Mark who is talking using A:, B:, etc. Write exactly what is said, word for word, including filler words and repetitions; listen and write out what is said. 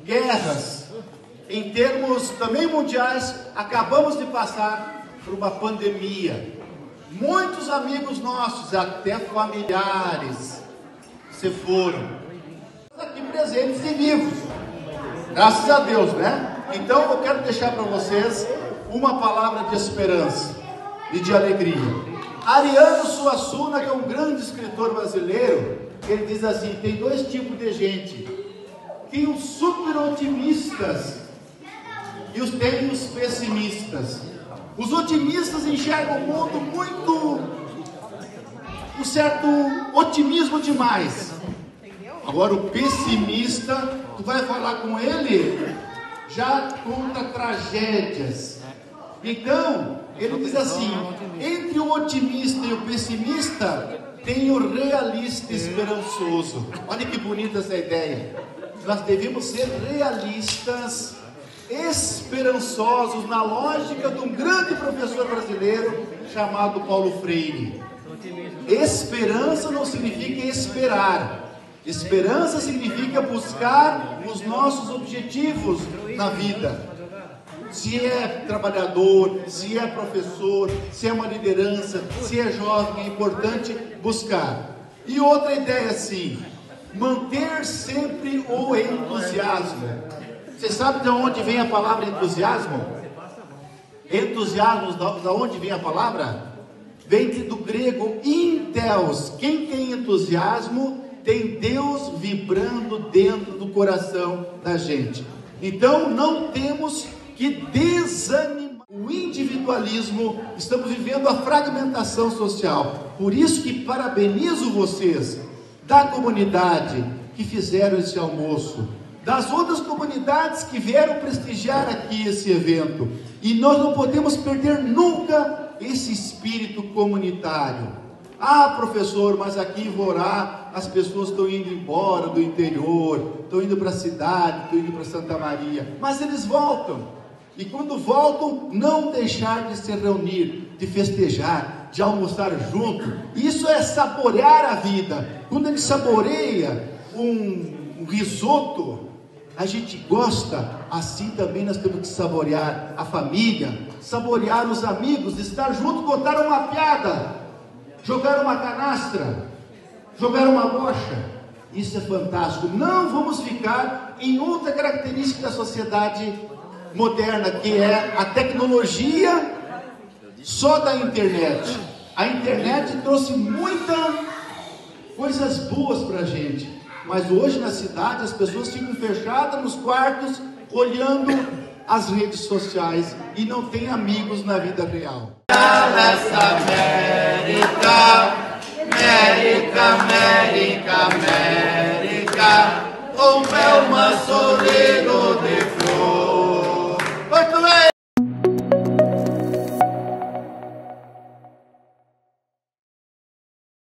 A: guerras, em termos também mundiais, acabamos de passar por uma pandemia. Muitos amigos nossos, até familiares, se foram. Aqui presentes e vivos, graças a Deus, né? Então eu quero deixar para vocês uma palavra de esperança e de alegria. Ariano Suassuna, que é um grande escritor brasileiro, ele diz assim: tem dois tipos de gente, tem os super otimistas e os, tem os pessimistas. Os otimistas enxergam o mundo muito, um certo otimismo demais. Agora o pessimista, tu vai falar com ele, já conta tragédias. Então, ele diz assim: entre o otimista e o pessimista, tem o realista esperançoso. Olha que bonita essa ideia. Nós devemos ser realistas, esperançosos, na lógica de um grande professor brasileiro chamado Paulo Freire. Esperança não significa esperar. Esperança significa buscar os nossos objetivos na vida. Se é trabalhador, se é professor, se é uma liderança, se é jovem, é importante buscar. E outra ideia assim: manter sempre o entusiasmo. Você sabe de onde vem a palavra entusiasmo? Entusiasmo, de onde vem a palavra? Vem do grego entheos. Quem tem entusiasmo tem Deus vibrando dentro do coração da gente. Então não temos que desanimar o individualismo. Estamos vivendo a fragmentação social. Por isso que parabenizo vocês da comunidade que fizeram esse almoço, das outras comunidades que vieram prestigiar aqui esse evento. E nós não podemos perder nunca esse espírito comunitário. Ah, professor, mas aqui em Vorá as pessoas estão indo embora do interior, estão indo para a cidade, estão indo para Santa Maria. Mas eles voltam. E quando voltam, não deixar de se reunir, de festejar, de almoçar junto. Isso é saborear a vida. Quando ele saboreia um, um risoto, a gente gosta. Assim também nós temos que saborear a família, saborear os amigos, estar junto, contar uma piada, jogar uma canastra, jogar uma bocha. Isso é fantástico. Não vamos ficar em outra característica da sociedade moderna, que é a tecnologia só da internet. A internet trouxe muitas coisas boas para a gente, mas hoje na cidade as pessoas ficam fechadas nos quartos, olhando as redes sociais e não tem amigos na vida real.
B: Nessa América, América, América, América, o meu mansoleiro de